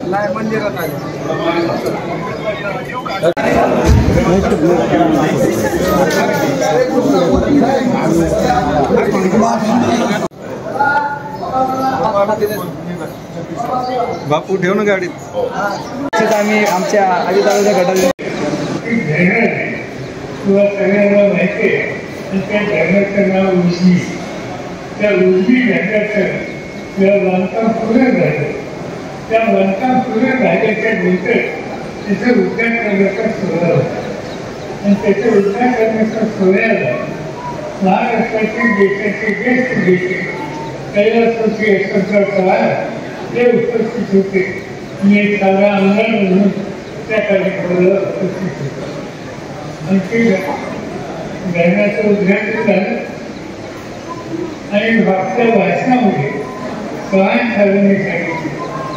नाही मंदिरात आले. बापू ठेव ना गाडीत. आम्ही आमच्या आजीदादाच्या गटात तुला सगळ्यांना माहिती आहे आणि त्या धर्माचं नाव उजवी. त्या उजवी धर्माचं बांधकाम पूर्ण झालं. त्या बांधकाम पूर्ण झाल्याच्या नंतर त्याचं उद्धार करण्याचा सोहळा होता आणि त्याच्या उद्धार करण्याच्या सोहळ्याला महाराष्ट्रातील देशाचे ज्येष्ठ नेते कैलासवासी यशवंतराव चव्हाण ते उपस्थित होते. मी साधा आमदार म्हणून त्या कार्यक्रमाला उपस्थित होतो आणि ते धर्माचं उद्घाटन झालं आणि आपल्या भाषणामध्ये चव्हाण साहेबांनी सांगितले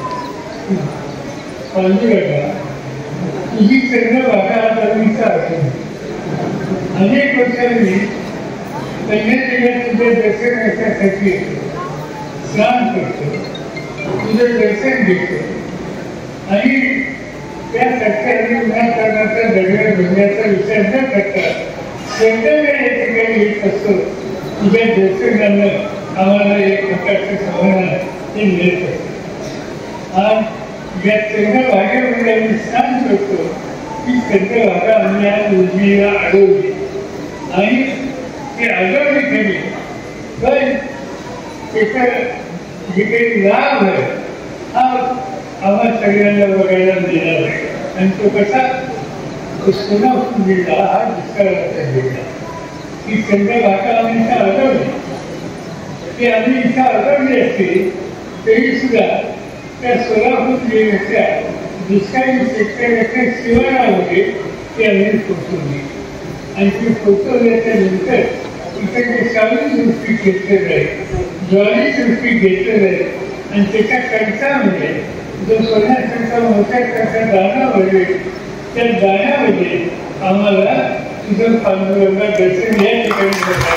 पांडुरंगा तुझी चंद्रभागा तरुणीचा असेल. अनेक वर्षांनी कन्यादेवीला तुझं दर्शन याच्यासाठी स्नान करतो, तुझं दर्शन घेतो आणि त्या सत्याने विनाकारणाचा दगड भरण्याचा विचार न करता स्वतःला या ठिकाणी येत असतो. तुझ्या दर्शनानं आम्हाला एक प्रकारचं समाधान हे मिळत असतं. आज या चंद्रभागेमध्ये आम्ही स्नान करतो की चंद्रभागा आम्ही आज उजवीला अडवली आणि ती अडवली केली. पण त्याचा जे काही लाभ आहे हा आम्हा सगळ्यांना बघायला मिळणार आहे आणि तो कसा सोना जिल्हा हा दुष्काळाचा जिल्हा. ही चंद्रभागा आम्ही इथं अडवली की आम्ही इथं अडवली असते तरी सुद्धा त्या सोलापूर जिल्ह्याच्या दुष्काळी शेतकऱ्याच्या शिवारामध्ये ती आम्ही पोचवली आणि ती पोचवल्याच्या नंतर इथे जे सावली दृष्टी घेतलेलं आहे, ज्वारी दृष्टी घेतलेलं आहे आणि त्याच्या खर्चामध्ये जो सोन्यासारखा मोठ्या खर्चा दाना भरेल त्या दाण्यामध्ये आम्हाला तुझं पांडुरंगा दर्शन या ठिकाणी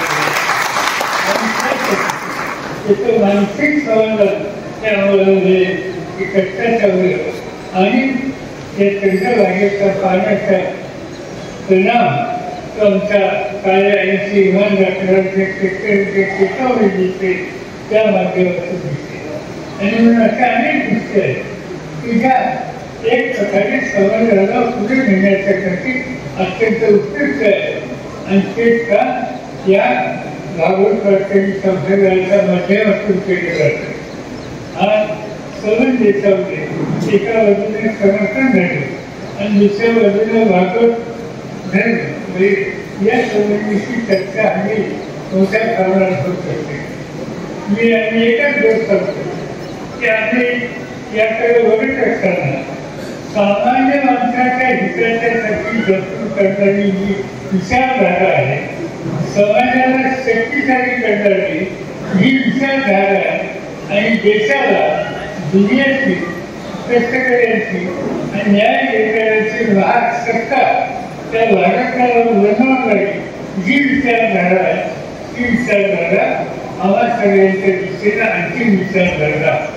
त्याचं मानसिक समाधान ते आम्हाला मिळेल की कष्टाच्या वेळ आणि त्या चंद्रभागेच्या पाण्याचा परिणाम तो आमच्या काळ्या ऐंशी इमान डॉक्टरांचे शेतकऱ्यांचे शेतामध्ये दिसते त्या माध्यमातून दिसते. आणि म्हणून अशा अनेक गोष्टी आहेत की ज्या एक प्रकारे समाजाला पुढे नेण्याच्यासाठी अत्यंत उत्कृष्ट आहे आणि ते का या भागवत वारकरी संप्रदायाच्या माध्यमातून केले जाते. आज सर्व देशामध्ये एका बाजूने समर्थन झाले आणि दुसऱ्या बाजूने भागवत धर्म म्हणजे या संबंधीची चर्चा हल्ली मोठ्या प्रमाणात होत असते. मी एकच गोष्ट सांगतो की आम्ही याकडे बघत असताना सामान्य माणसाच्या हिताच्यासाठी जपून करणारी जी विचारधारा आहे, समाजाला शक्तिशाली करणारी ही विचारधारा आहे आणि देशाला दुनियाची कष्टकऱ्यांची आणि न्याय देणाऱ्यांची महाग सत्ता त्या भारताला बनवणारी जी विचारधारा आहे ती विचारधारा आम्हा सगळ्यांच्या दृष्टीनं आणखी विचारधारा